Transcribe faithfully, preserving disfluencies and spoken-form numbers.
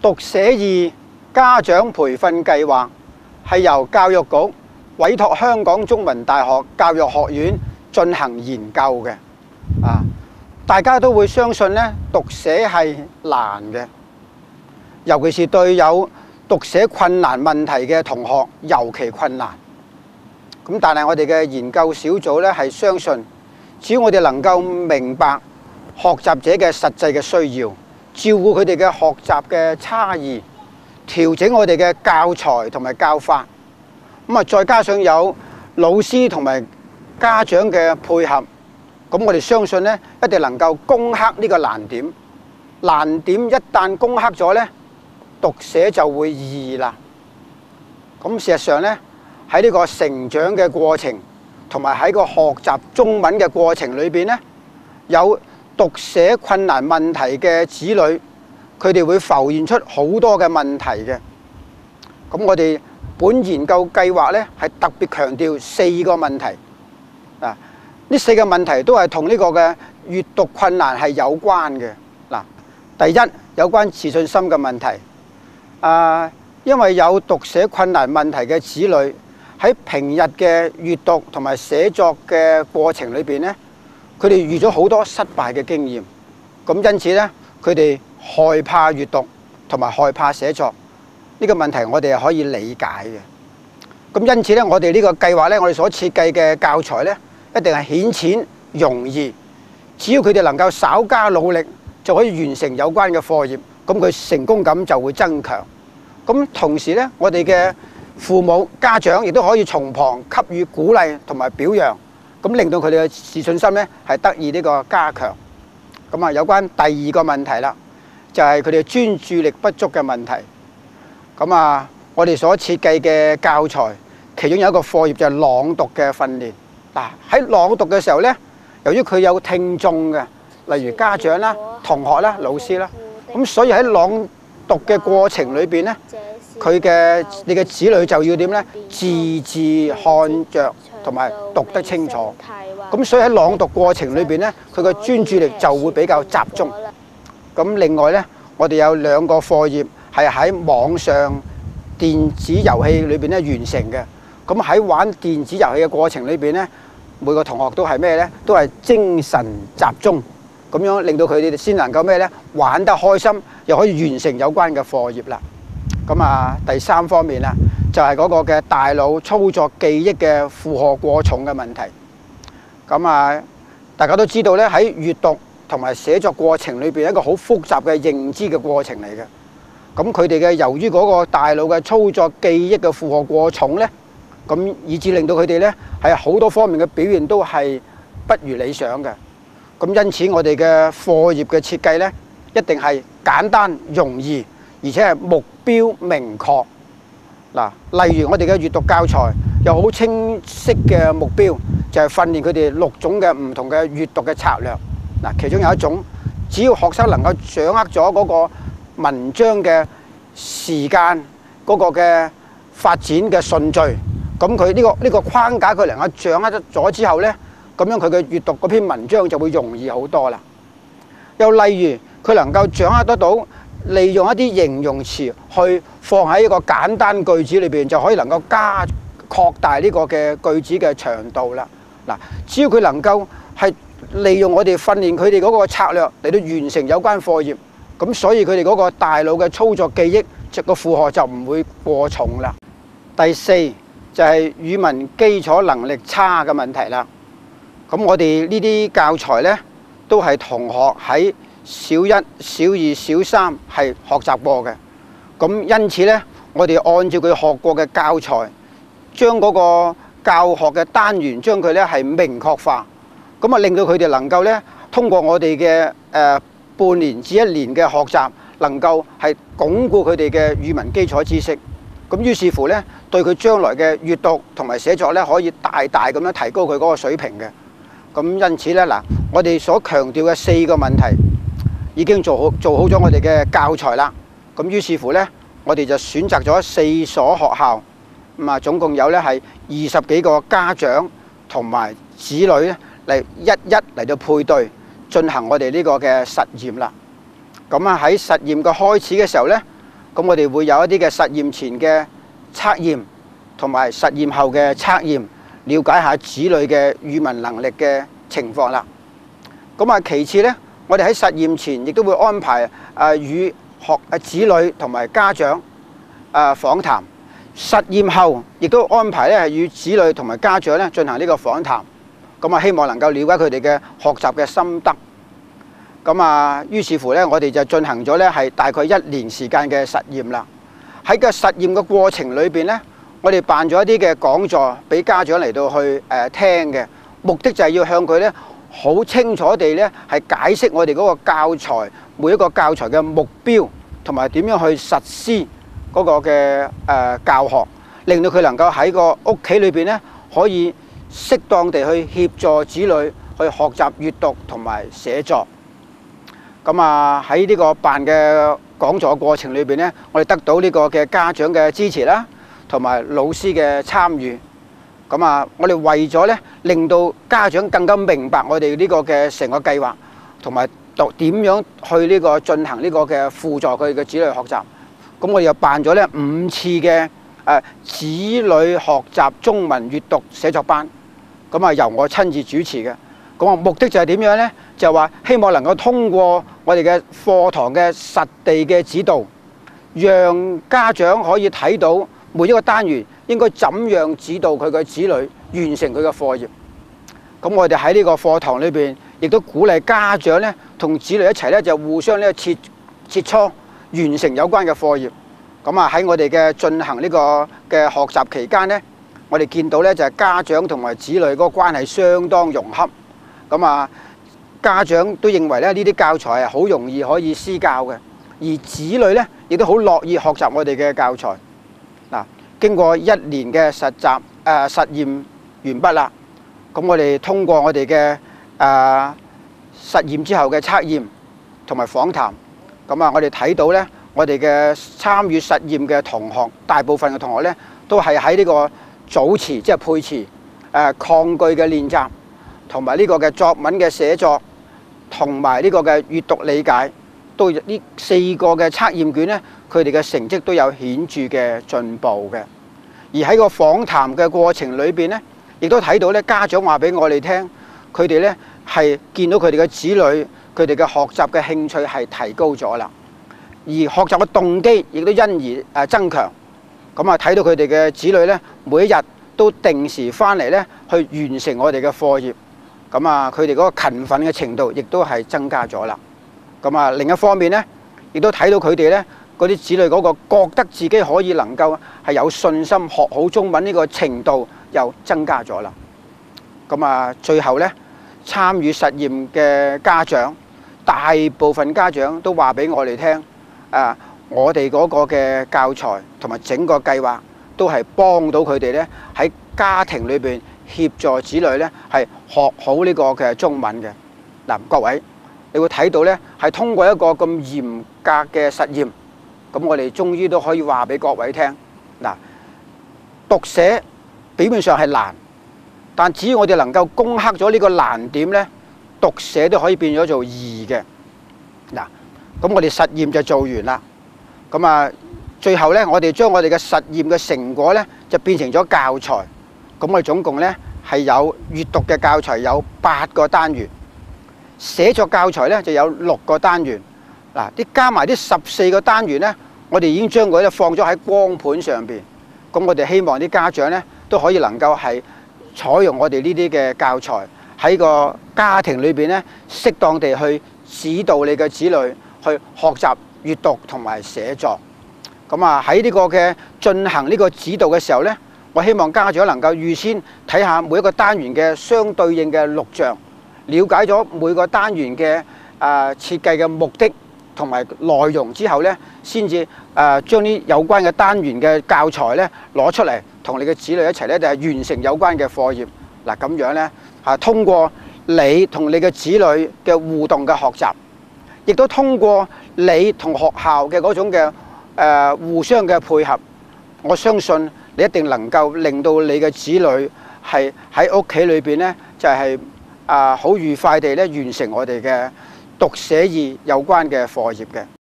讀寫二家長培訓計劃係由教育局委託香港中文大學教育學院進行研究嘅。啊，大家都會相信咧，讀寫係難嘅，尤其是對有讀寫困難問題嘅同學尤其困難。咁但係我哋嘅研究小組咧係相信，只要我哋能夠明白學習者嘅實際嘅需要，照顧佢哋嘅學習嘅差異，調整我哋嘅教材同埋教法，咁啊再加上有老師同埋家長嘅配合，咁我哋相信咧一定能夠攻克呢個難點。難點一旦攻克咗咧，讀寫就會易啦。咁事實上咧，喺呢個成長嘅過程同埋喺個學習中文嘅過程裏邊咧，有讀寫困難問題嘅子女，佢哋會浮現出好多嘅問題嘅。咁我哋本研究計劃咧係特別強調四個問題。嗱，呢四個問題都係同呢個嘅閱讀困難係有關嘅。嗱，第一有關自信心嘅問題。啊，因為有讀寫困難問題嘅子女喺平日嘅閱讀同埋寫作嘅過程裏邊咧，佢哋遇咗好多失敗嘅經驗，咁因此咧，佢哋害怕閱讀同埋害怕寫作。呢個問題我哋係可以理解嘅。咁因此咧，我哋呢個計劃咧，我哋所設計嘅教材咧，一定係顯淺容易，只要佢哋能夠稍加努力，就可以完成有關嘅課業，咁佢成功感就會增強。咁同時咧，我哋嘅父母家長亦都可以從旁給予鼓勵同埋表揚，咁令到佢哋嘅自信心咧係得以呢個加強。咁啊，有關第二個問題啦，就係佢哋專注力不足嘅問題。咁啊，我哋所設計嘅教材，其中有一個課業就係朗讀嘅訓練。嗱，喺朗讀嘅時候咧，由於佢有聽眾嘅，例如家長啦、同學啦、老師啦，咁所以喺朗讀嘅過程裏邊咧，佢嘅你嘅子女就要點咧？字字看着同埋讀得清楚。咁所以喺朗讀過程裏邊咧，佢嘅專注力就會比較集中。咁另外咧，我哋有兩個課業係喺網上電子遊戲裏邊咧完成嘅。咁喺玩電子遊戲嘅過程裏邊咧，每個同學都係咩咧？都係精神集中，咁樣令到佢哋先能夠咩咧？玩得開心，又可以完成有關嘅課業啦。咁啊，第三方面啦，就係嗰個嘅大腦操作記憶嘅負荷過重嘅問題。咁啊，大家都知道咧，喺閱讀同埋寫作過程裏邊，一個好複雜嘅認知嘅過程嚟嘅。咁佢哋嘅由於嗰個大腦嘅操作記憶嘅負荷過重咧，咁以致令到佢哋咧喺好多方面嘅表現都係不如理想嘅。咁因此我哋嘅課業嘅設計咧，一定係簡單容易，而且係目標明確。嗱，例如我哋嘅閱讀教材有好清晰嘅目標，就係訓練佢哋六種嘅唔同嘅閱讀嘅策略。嗱，其中有一種，只要學生能夠掌握咗嗰個文章嘅時間嗰個嘅發展嘅順序，咁佢呢個呢個框架佢能夠掌握得咗之後咧，咁樣佢嘅閱讀嗰篇文章就會容易好多啦。又例如佢能夠掌握得到利用一啲形容詞去放喺一個簡單句子裏邊，就可以能夠加擴大呢個嘅句子嘅長度啦。嗱，只要佢能夠係利用我哋訓練佢哋嗰個策略嚟到完成有關課業，咁所以佢哋嗰個大腦嘅操作記憶即個負荷就唔會過重啦。第四就係語文基礎能力差嘅問題啦。咁我哋呢啲教材呢，都係同學喺小一、小二、小三係學習過嘅。咁因此呢，我哋按照佢學過嘅教材，將嗰個教學嘅單元將佢呢係明確化，咁啊令到佢哋能夠呢通過我哋嘅誒半年至一年嘅學習，能夠係鞏固佢哋嘅語文基礎知識。咁於是乎呢，對佢將來嘅閱讀同埋寫作呢，可以大大咁樣提高佢嗰個水平嘅。咁因此呢，嗱，我哋所強調嘅四個問題已經做好做好咗我哋嘅教材啦。咁於是乎呢，我哋就選擇咗四所學校，咁啊總共有呢係二十幾個家長同埋子女咧嚟一一嚟到配對進行我哋呢個嘅實驗啦。咁啊喺實驗嘅開始嘅時候呢， 咁我哋會有一啲嘅實驗前嘅測驗，同埋實驗後嘅測驗，了解下子女嘅語文能力嘅情況啦。咁啊，其次呢，我哋喺實驗前亦都會安排誒與學誒子女同埋家長誒訪談。實驗後亦都安排咧係與子女同埋家長咧進行呢個訪談。咁啊，希望能夠了解佢哋嘅學習嘅心得。咁啊，於是乎咧，我哋就進行咗咧係大概一年時間嘅實驗啦。喺個實驗嘅過程裏邊咧，我哋辦咗一啲嘅講座俾家長嚟到去誒聽嘅，目的就係要向佢咧好清楚地咧係解釋我哋嗰個教材每一個教材嘅目標同埋點樣去實施嗰個嘅誒教學，令到佢能夠喺個屋企裏邊咧可以適當地去協助子女去學習閱讀同埋寫作。咁啊，喺呢個辦嘅講座過程裏邊咧，我哋得到呢個嘅家長嘅支持啦，同埋老師嘅參與。咁啊，我哋為咗咧令到家長更加明白我哋呢個嘅成個計劃，同埋讀點樣去呢個進行呢個嘅輔助佢嘅子女學習。咁我哋又辦咗咧五次嘅誒子女學習中文閱讀寫作班。咁啊，由我親自主持嘅。咁啊，目的就係點樣呢？就係話希望能夠通過我哋嘅課堂嘅實地嘅指導，讓家長可以睇到每一個單元應該怎樣指導佢嘅子女完成佢嘅課業。咁我哋喺呢個課堂裏邊，亦都鼓勵家長咧同子女一齊咧就互相咧切切磋完成有關嘅課業。咁啊，喺我哋嘅進行呢個嘅學習期間咧，我哋見到咧就係家長同埋子女嗰個關係相當融洽。咁啊，家長都認為咧呢啲教材係好容易可以施教嘅，而子女咧亦都好樂意學習我哋嘅教材。嗱，經過一年嘅實習誒、呃、實驗完畢啦，咁我哋通過我哋嘅誒實驗之後嘅測驗同埋訪談，咁啊，我哋睇到咧，我哋嘅參與實驗嘅同學，大部分嘅同學咧都係喺呢個組詞，即係配詞、誒、呃、抗句嘅練習，同埋呢個嘅作文嘅寫作，同埋呢個嘅閱讀理解，都呢四個嘅測驗卷咧，佢哋嘅成績都有顯著嘅進步嘅。而喺個訪談嘅過程裏邊咧，亦都睇到咧家長話俾我哋聽，佢哋咧係見到佢哋嘅子女，佢哋嘅學習嘅興趣係提高咗啦，而學習嘅動機亦都因而誒增強。咁啊，睇到佢哋嘅子女咧，每一日都定時翻嚟咧去完成我哋嘅課業。咁啊，佢哋嗰個勤奮嘅程度亦都係增加咗啦。咁啊，另一方面咧，亦都睇到佢哋咧嗰啲子女嗰個覺得自己可以能夠係有信心學好中文呢個程度又增加咗啦。咁啊，最後咧參與實驗嘅家長，大部分家長都話俾我哋聽，啊，我哋嗰個嘅教材同埋整個計劃都係幫到佢哋咧喺家庭裏邊協助子女咧係學好呢個嘅中文嘅。嗱，各位，你會睇到咧係通過一個咁嚴格嘅實驗，咁我哋終於都可以話俾各位聽。嗱，讀寫表面上係難，但只要我哋能夠攻克咗呢個難點咧，讀寫都可以變咗做易嘅。嗱，咁我哋實驗就做完啦。咁啊，最後咧，我哋將我哋嘅實驗嘅成果咧就變成咗教材。咁我哋總共咧係有閱讀嘅教材有八個單元，寫作教材咧就有六個單元。嗱，啲加埋啲十四個單元咧，我哋已經將佢咧放咗喺光盤上邊。咁我哋希望啲家長咧都可以能夠係採用我哋呢啲嘅教材喺個家庭裏邊咧，適當地去指導你嘅子女去學習閱讀同埋寫作。咁啊，喺呢個嘅進行呢個指導嘅時候咧，我希望家長能夠預先睇下每一個單元嘅相對應嘅錄像，了解咗每個單元嘅誒設計嘅目的同埋內容之後咧，先至誒將啲有關嘅單元嘅教材咧攞出嚟，同你嘅子女一齊咧就係完成有關嘅課業。嗱，咁樣咧嚇，通過你同你嘅子女嘅互動嘅學習，亦都通過你同學校嘅嗰種嘅誒互相嘅配合，我相信你一定能夠令到你嘅子女係喺屋企裏邊咧，就係啊好愉快地咧完成我哋嘅讀寫義有關嘅課業嘅。